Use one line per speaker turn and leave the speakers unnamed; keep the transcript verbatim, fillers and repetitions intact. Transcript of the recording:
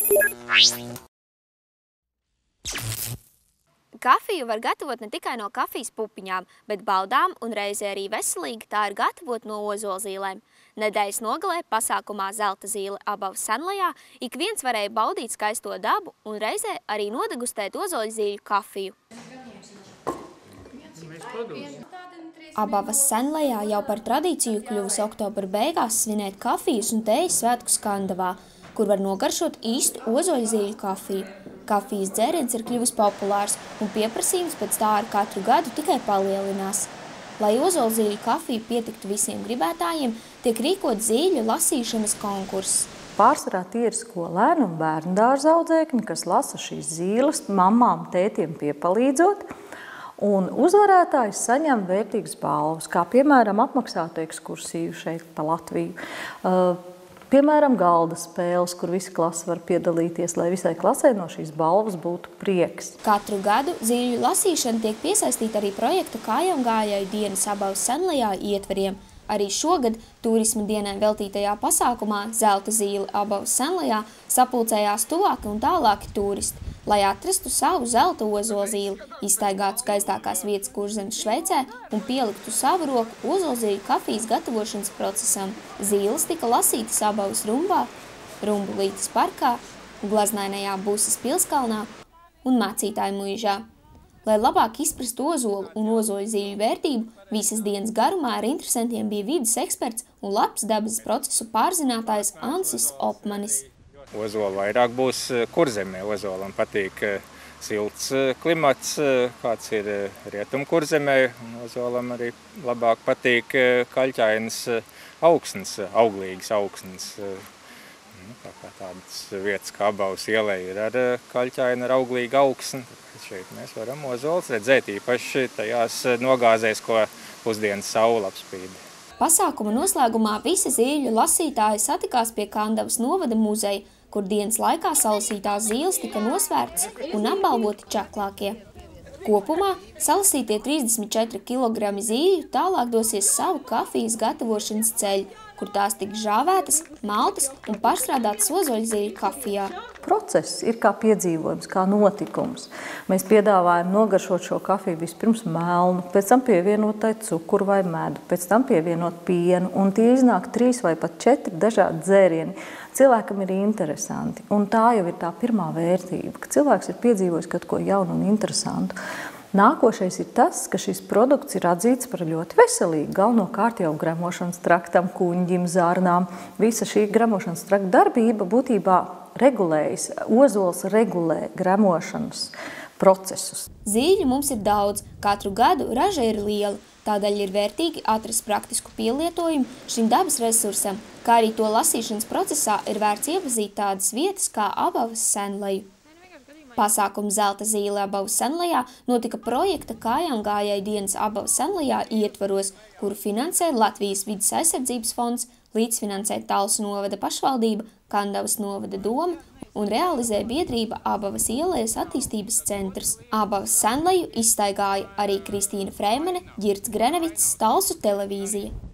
Kafiju var gatavot ne tikai no kafijas pupiņām, bet baudām un reizē arī veselīgi tā ir gatavot no ozolzīlēm. Nedēļas nogalē pasākumā Zelta zīle Abavas Senlajā ik viens varēja baudīt skaisto dabu un reizē arī nodegustēt ozoļzīļu kafiju. Abavas Senlajā jau par tradīciju kļuvusi oktobra beigās svinēt kafijas un tējas svētku Skandavā, kur var nogaršot īstu ozoļzīļu kafiju. Kafijas dzēriens ir kļuvis populārs un pieprasījums pēc tā ar katru gadu tikai palielinās. Lai ozolzīļu kafiju pietiktu visiem gribētājiem, tiek rīkot zīļu lasīšanas konkurss.
Pārsvarā tie ir skolēni un bērnu dārza audzēkņi, kas lasa šīs zīles mamām, tētiem piepalīdzot, un uzvarētājs saņem vērtīgas balvas, kā piemēram apmaksātu ekskursiju šeit pa Latviju. Uh, Piemēram, galda spēles, kur visi klasi var piedalīties, lai visai klasē no šīs balvas būtu prieks.
Katru gadu zīļu lasīšana tiek piesaistīta arī projekta Kājām gājēju dienas Abavas Senlajā ietveriem. Arī šogad turisma dienai veltītajā pasākumā Zelta zīle Abavas Senlajā sapulcējās tuvāki un tālāki turisti, lai atrastu savu zelta ozolzīli, izstaigātu skaistākās vietas Kurzemes Šveicē un pieliktu savu roku ozolzīļu kafijas gatavošanas procesam. Zīles tika lasītas Abavas rumbā, Rumbulītes parkā, Glaznainajā Busas pilskalnā un Mācītāju muižā. Lai labāk izprastu ozolu un ozoļzīļu vērtību, visas dienas garumā ar interesantiem bija vides eksperts un labs dabas procesu pārzinātājs Ansis Opmanis.
Ozola vairāk būs Kurzemē. Ozolam patīk silts klimats, kāds ir rietumu Kurzemē. Ozolam arī labāk patīk kaļķainas augsnes, auglīgas augsnes. Tā kā tādas vietas kā Abavas ielē ir ar kaļķainu, ar auglīgu augsni. Šeit mēs varam ozols redzēt īpaši tajās nogāzēs, ko pusdienas saule apspīd.
Pasākuma noslēgumā visi zīļu lasītāji satikās pie Kandavas novada muzeja, kur dienas laikā salasītās zīles tika nosvērtas un apbalvoti čaklākie. Kopumā salasītie trīsdesmit četri kilogrami zīļu tālāk dosies savu kafijas gatavošanas ceļu, kur tās tiks žāvētas, maltas un pārstrādātas ozoļzīļu kafijā.
Process ir kā piedzīvojums, kā notikums. Mēs piedāvājam nogaršot šo kafiju vispirms melnu, pēc tam pievienot tai cukuru vai medu, pēc tam pievienot pienu, un tie iznāk trīs vai pat četri dažādi dzērieni. Cilvēkam ir interesanti, un tā jau ir tā pirmā vērtība, ka cilvēks ir piedzīvojis kaut ko jaunu un interesantu. Nākošais ir tas, ka šis produkts ir atzīts par ļoti veselīgu, galvenokārt jau gremošanas traktam, kuņģim, zārnām. Visa šī gremošanas trakta darbība būtībā regulējas, ozols regulē gremošanas procesus.
Zīļu mums ir daudz, katru gadu raža ir liela, tādēļ ir vērtīgi atrast praktisku pielietojumu šim dabas resursam, kā arī to lasīšanas procesā ir vērts iepazīt tādas vietas kā Abavas Senlaju. Pasākums Zelta zīle Abavas Senlajā notika projekta Kājām gājēju dienas Abavas Senlajā ietvaros, kuru finansē Latvijas vides aizsardzības fonds, līdzfinansē Talsu novada pašvaldība, Kandavas novada doma un realizē biedrība Abavas ielejas attīstības centrs. Abavas Senlaju izstaigāja arī Kristīna Freimane, Ģirts Grenevits, Talsu televīzija.